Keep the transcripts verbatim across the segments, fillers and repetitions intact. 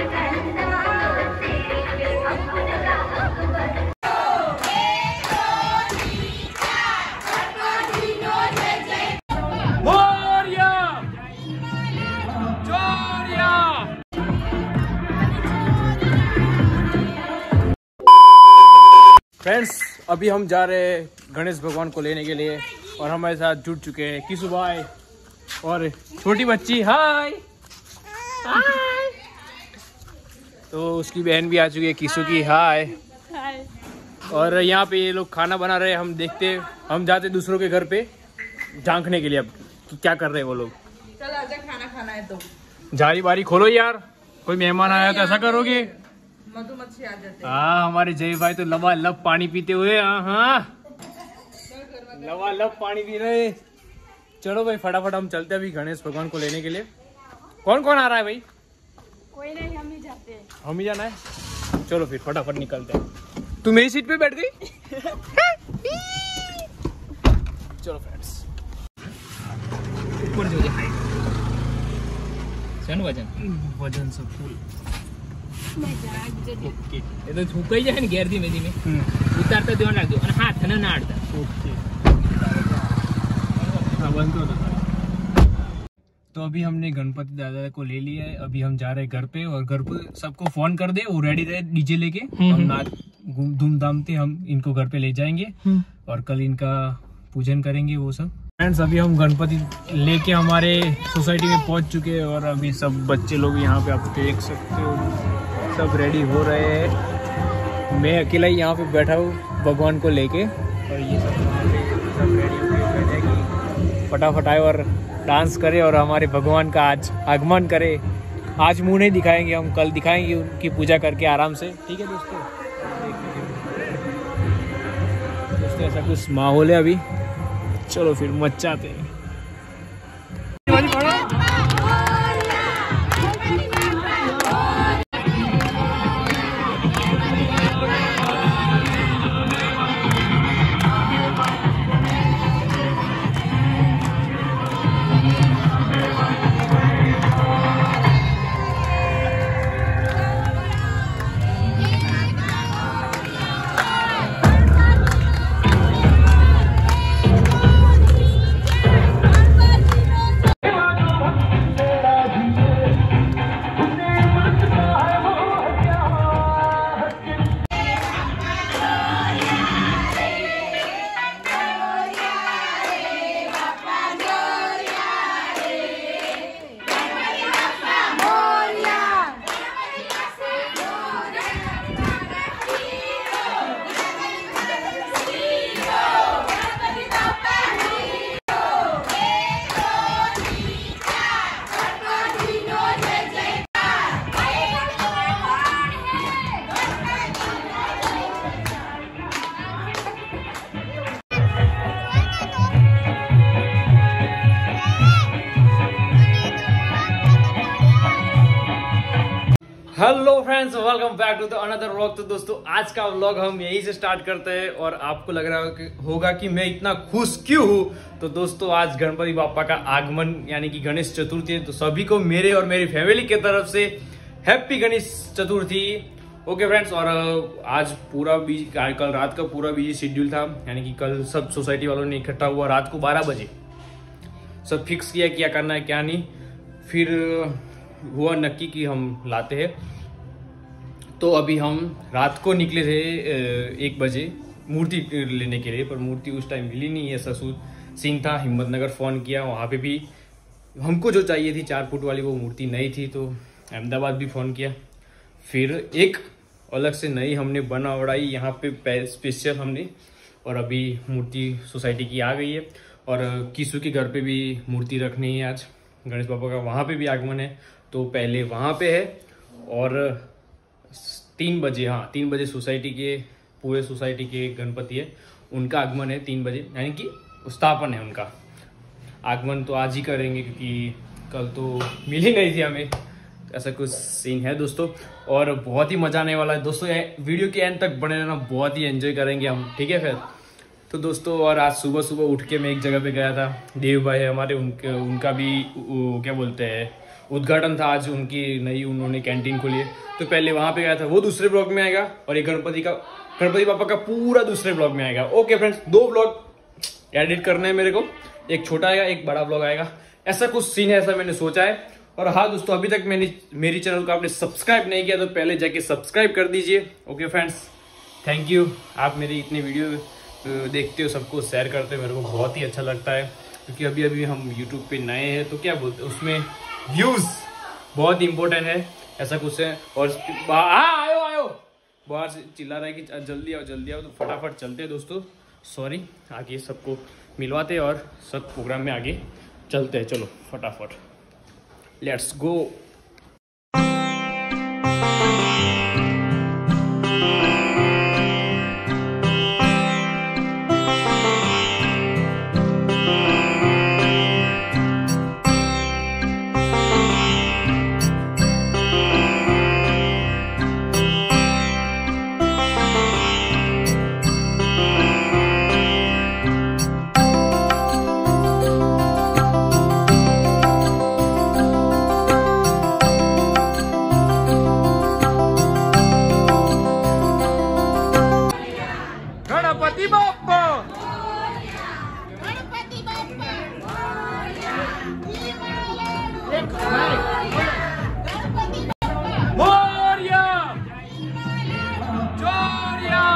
Friends, अभी हम जा रहे हैं गणेश भगवान को लेने के लिए और हमारे साथ जुड़ चुके हैं किशु भाई और छोटी बच्ची। हाय हाय। तो उसकी बहन भी आ चुकी है किशु की। हाय हाय। और यहाँ पे ये लोग खाना बना रहे हैं। हम देखते, हम जाते दूसरों के घर पे झांकने के लिए अब कि क्या कर रहे हैं वो लोग। चल आजा, खाना खाना है तो जारी बारी खोलो यार, कोई मेहमान आया तो ऐसा करोगे। मधुमक्खी आ जाते। हाँ, हमारे जय भाई तो लबालब पानी पीते हुए। हाँ हाँ, लबालब पानी पी रहे। चलो भाई फटाफट हम चलते हैं अभी गणेश भगवान को लेने के लिए। कौन कौन आ रहा है भाई? कोई नहीं, हम ही जाते हैं। हम ही जाना है? चलो फिर फटाफट निकलते हैं। तू मेरी सीट पे बैठ गई। चलो फ्रेंड्स, ऊपर जो वजन वजन सब फूल ओके। એ તો થૂકાઈ જાય ને ઘેર ધીમે ધીમે ઉતારતા ધ્યાન રાખજો અને હાથ ને ના અડતા। ઓકે, હા બનતો હતો। तो अभी हमने गणपति दादा को ले लिया है। अभी हम जा रहे हैं घर पे और घर पे सबको फोन कर दे, वो रेडी रहे डीजे लेके। हम नाच धूमधाम से हम इनको घर पे ले जाएंगे और कल इनका पूजन करेंगे वो सब। फ्रेंड्स, अभी हम गणपति लेके हमारे सोसाइटी में पहुंच चुके हैं और अभी सब बच्चे लोग यहाँ पे आप देख सकते हो सब रेडी हो रहे हैं। मैं अकेला ही यहाँ पे बैठा हूँ भगवान को लेके और ये सब सब रेडी हो बैठे कि फटाफट आए और डांस करे और हमारे भगवान का आज आगमन करे। आज मुंह नहीं दिखाएंगे हम, कल दिखाएंगे उनकी पूजा करके आराम से। ठीक है दोस्तों, दोस्तों ऐसा कुछ माहौल है अभी। चलो फिर मचाते हैं। Hello friends, welcome back to the another vlog. तो दोस्तों आज का व्लॉग हम यहीं से स्टार्ट करते हैं और आपको लग रहा होगा कि मैं इतना खुश क्यों हूँ। तो दोस्तों आज गणपति बापा का आगमन यानी कि गणेश चतुर्थी है। तो सभी को मेरे और मेरी फैमिली की तरफ से happy Ganesh Chaturthi. Okay friends, और आज पूरा बिजी, कल रात का पूरा बिजी शेड्यूल था। यानी कि कल सब सोसाइटी वालों ने इकट्ठा हुआ रात को बारह बजे, सब फिक्स किया क्या करना है क्या नहीं। फिर हुआ नक्की कि हम लाते हैं। तो अभी हम रात को निकले थे एक बजे मूर्ति लेने के लिए, पर मूर्ति उस टाइम मिली नहीं। ऐसा सीन था। हिम्मतनगर फ़ोन किया, वहाँ पे भी हमको जो चाहिए थी चार फुट वाली वो मूर्ति नहीं थी। तो अहमदाबाद भी फ़ोन किया। फिर एक अलग से नई हमने बना उड़ाई यहाँ पे स्पेशल हमने, और अभी मूर्ति सोसाइटी की आ गई है। और किशु के घर पे भी मूर्ति रखनी है आज गणेश बाबा का, वहाँ पे भी आगमन है। तो पहले वहाँ पे है और तीन बजे, हाँ तीन बजे सोसाइटी के पूरे सोसाइटी के गणपति है, उनका आगमन है तीन बजे, यानी कि स्थापन है उनका। आगमन तो आज ही करेंगे क्योंकि कल तो मिल ही नहीं थी हमें। ऐसा कुछ सीन है दोस्तों, और बहुत ही मजा आने वाला है दोस्तों। वीडियो के एंड तक बने रहना, बहुत ही एंजॉय करेंगे हम। ठीक है फिर तो दोस्तों, और आज सुबह सुबह उठ के मैं एक जगह पे गया था, देव भाई है हमारे, उनके उनका भी वो, क्या बोलते हैं उद्घाटन था आज, उनकी नई उन्होंने कैंटीन खोली है, तो पहले वहां पे गया था, वो दूसरे ब्लॉग में आएगा, और ये गणपति का गणपति पापा का पूरा दूसरे ब्लॉग में आएगा। ओके फ्रेंड्स, दो ब्लॉग एडिट करने हैं मेरे को, एक छोटा आएगा एक बड़ा ब्लॉग आएगा, ऐसा कुछ सीन है, ऐसा मैंने सोचा है। और हाँ दोस्तों, अभी तक मैंने मेरी चैनल को आपने सब्सक्राइब नहीं किया तो पहले जाके सब्सक्राइब कर दीजिए। ओके फ्रेंड्स, थैंक यू, आप मेरी इतनी वीडियो देखते हो, सबको शेयर करते हो, मेरे को बहुत ही अच्छा लगता है, क्योंकि अभी अभी हम यूट्यूब पे नए हैं, तो क्या बोलते हैं उसमें व्यूज बहुत इंपॉर्टेंट है, ऐसा कुछ है। और हाँ आयो आयो बाहर से चिल्ला रहा है कि जल्दी आओ जल्दी आओ, तो फटाफट चलते हैं दोस्तों। सॉरी, आगे सबको मिलवाते और सब प्रोग्राम में आगे चलते हैं। चलो फटाफट, लेट्स गो। गणपति बाप्पा गणपति बाप्पा मोरया जोरिया।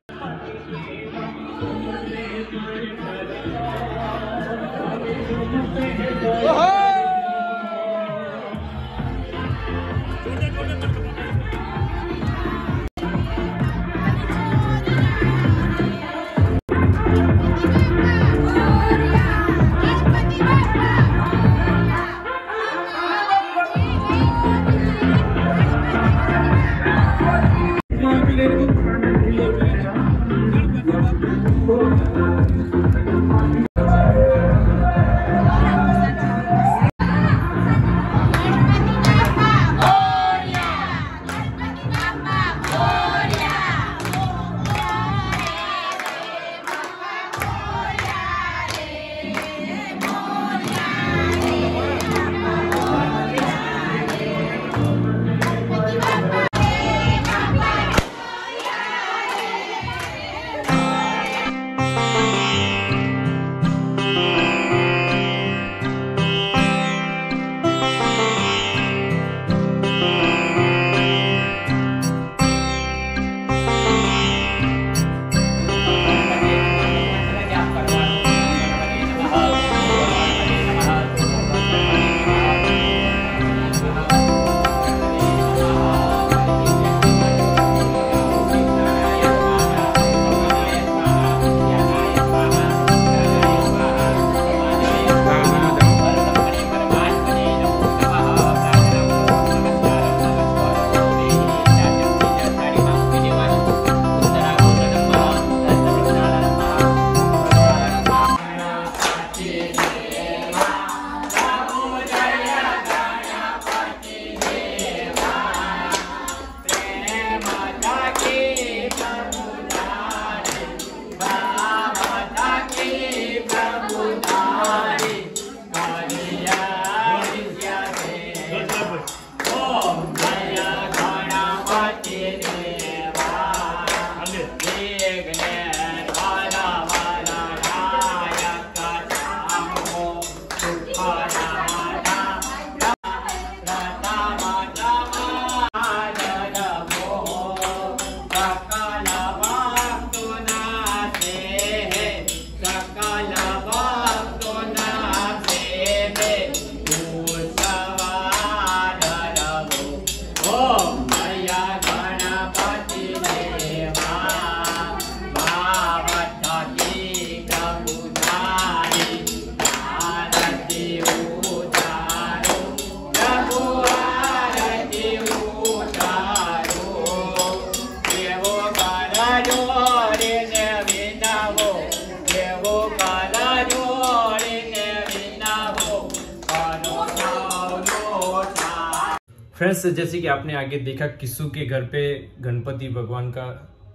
फ्रेंड्स, जैसे कि आपने आगे देखा किसु के घर पे गणपति भगवान का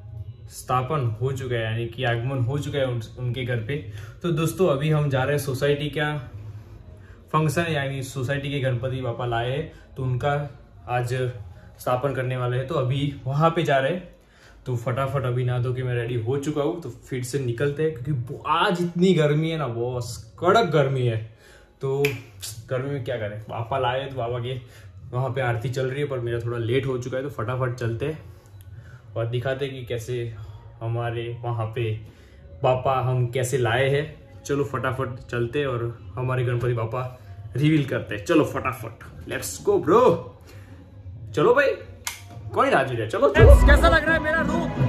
स्थापन हो चुका है, यानी कि आगमन हो चुका है उन, उनके घर पे। तो दोस्तों अभी हम जा रहे हैं सोसाइटी का फंक्शन यानी सोसाइटी के गणपति बापा लाए हैं, तो उनका आज स्थापन करने वाले हैं, तो अभी वहां पे जा रहे हैं। तो फटाफट अभी नहा धो के मैं रेडी हो चुका हूँ, तो फिर से निकलते हैं, क्योंकि आज इतनी गर्मी है ना, बॉस कड़क गर्मी है। तो गर्मी में क्या करें, पापा लाए तो बाबा के वहाँ पे आरती चल रही है, पर मेरा थोड़ा लेट हो चुका है, तो फटाफट चलते हैं और दिखाते हैं कि कैसे हमारे वहाँ पे पापा हम कैसे लाए हैं। चलो फटाफट चलते हैं और हमारे गणपति पापा रिवील करते हैं। चलो फटाफट, लेट्स गो ब्रो। चलो भाई, कौन राजी है, चलो चलो। कैसा लग रहा है मेरा रूप?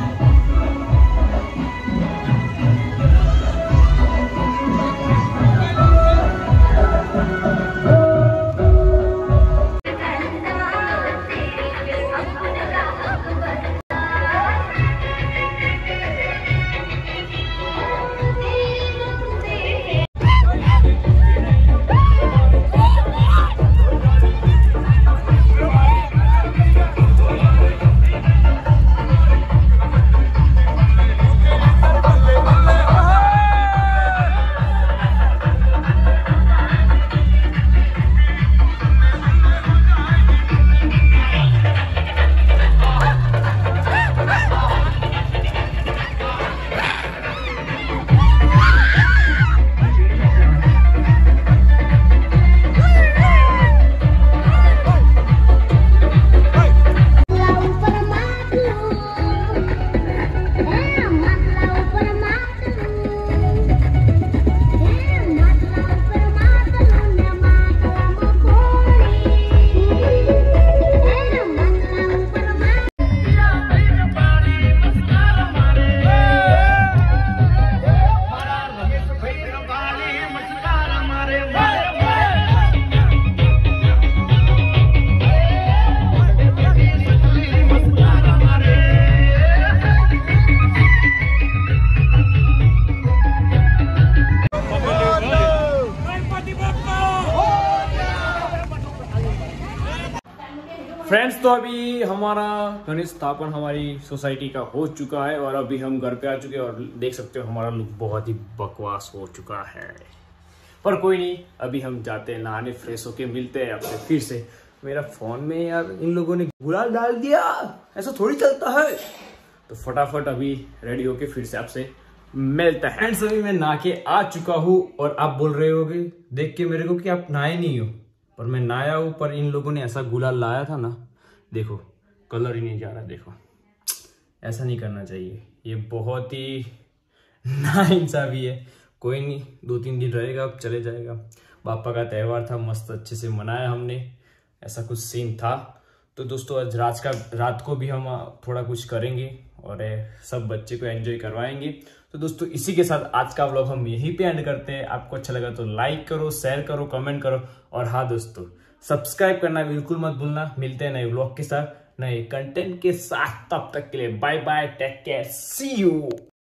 फ्रेंड्स, तो अभी हमारा गणेश स्थापन हमारी सोसाइटी का हो चुका है और अभी हम घर पे आ चुके हैं और देख सकते हो हमारा लुक बहुत ही बकवास हो चुका है। पर कोई नहीं, अभी हम जाते हैं नहाने, फ्रेश होके मिलते हैं आपसे फिर से। मेरा फोन में यार इन लोगों ने गुलाल डाल दिया, ऐसा थोड़ी चलता है। तो फटाफट अभी रेडी होके फिर से आपसे मिलता है। फ्रेंड्स, अभी मैं नहा के आ चुका हूँ और आप बोल रहे होगे देख के मेरे को कि आप नहाए नहीं हो, पर मैं नहाया हूँ। पर इन लोगों ने ऐसा गुलाल लाया था ना, देखो कलर ही नहीं जा रहा। देखो, ऐसा नहीं करना चाहिए, ये बहुत ही नाइंसाफी है। कोई नहीं, दो तीन दिन रहेगा, अब चले जाएगा। पापा का त्यौहार था, मस्त अच्छे से मनाया हमने, ऐसा कुछ सीन था। तो दोस्तों आज रात का रात को भी हम थोड़ा कुछ करेंगे और सब बच्चे को एंजॉय करवाएंगे। तो दोस्तों इसी के साथ आज का व्लॉग हम यहीं पे एंड करते हैं। आपको अच्छा लगा तो लाइक करो, शेयर करो, कमेंट करो और हाँ दोस्तों सब्सक्राइब करना बिल्कुल मत भूलना। मिलते हैं नए व्लॉग के साथ, नए कंटेंट के साथ। तब तक के लिए bye bye, take care, see you.